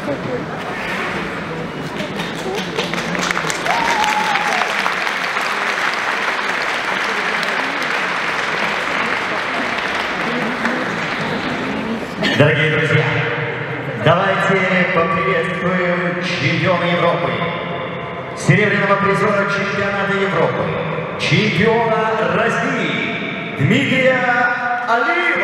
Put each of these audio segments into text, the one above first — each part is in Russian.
Дорогие друзья, давайте поприветствуем чемпиона Европы, серебряного призера чемпионата Европы, чемпиона России Дмитрия Алиева.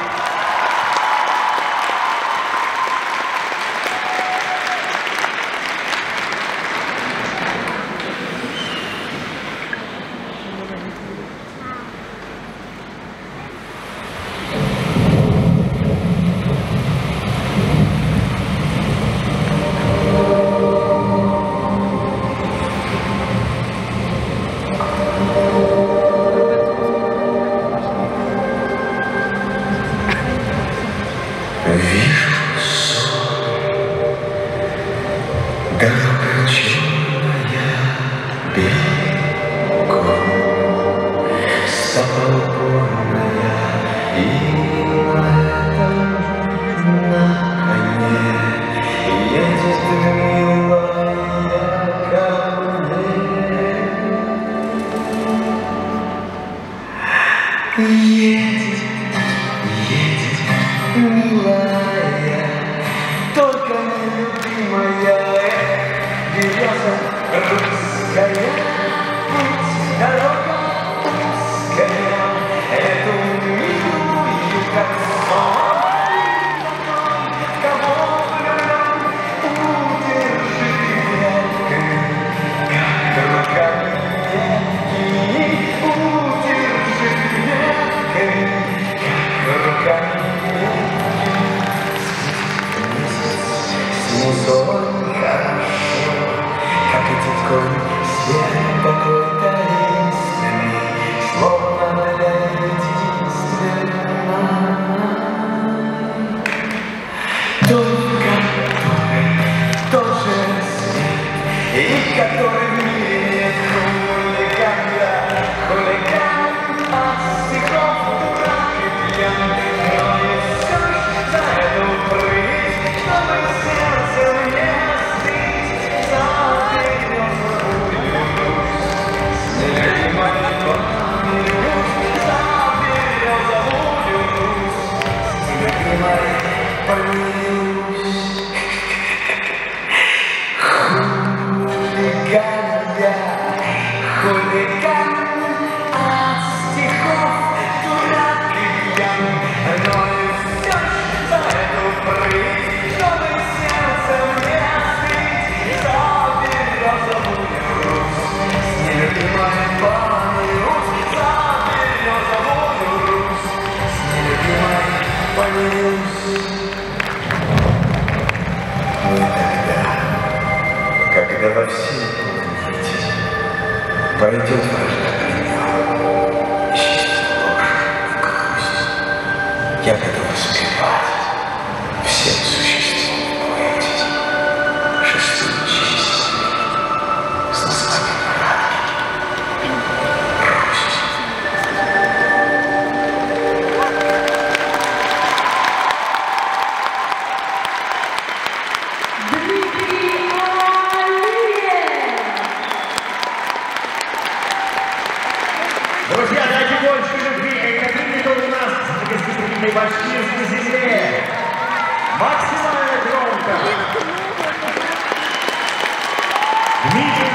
Едет, едет, милая, только нелюбимая береза русская, путь, дорога узкая, эту милую, как сон, кого влюблен, удержи крепко, как руками и удержи крепко, как руками. Снизу хорошо, как идет конь, свет такой таинственный, словно для единственного. Только который тоже свет, и который в мире нет хулигана, хулиган от стихов, дурак и пьяный, но и все ж за эту прыть, чтобы сердце мне остыть, заберем забудешь, с нелюбимой помилуюсь, заберем забудешь, с нелюбимой помилуюсь. Хулиган я, хулиган от стихов, дурак и пьян, но и все ж за эту прыть, чтобы сердце мне остыть, заберем забудешь, с нелюбимой помилуюсь, заберем забудешь, с нелюбимой помилуюсь. Мы тогда, когда во всей планете пойдет вражда огня, исчезнет ложь и грусть, я готов успевать всем существам в поэте шестую честь с носками радуги. Грусть. Друзья, дайте больше любви, как принято у нас на гостеприимной башкирской земле. Максимально громко. Дмитрий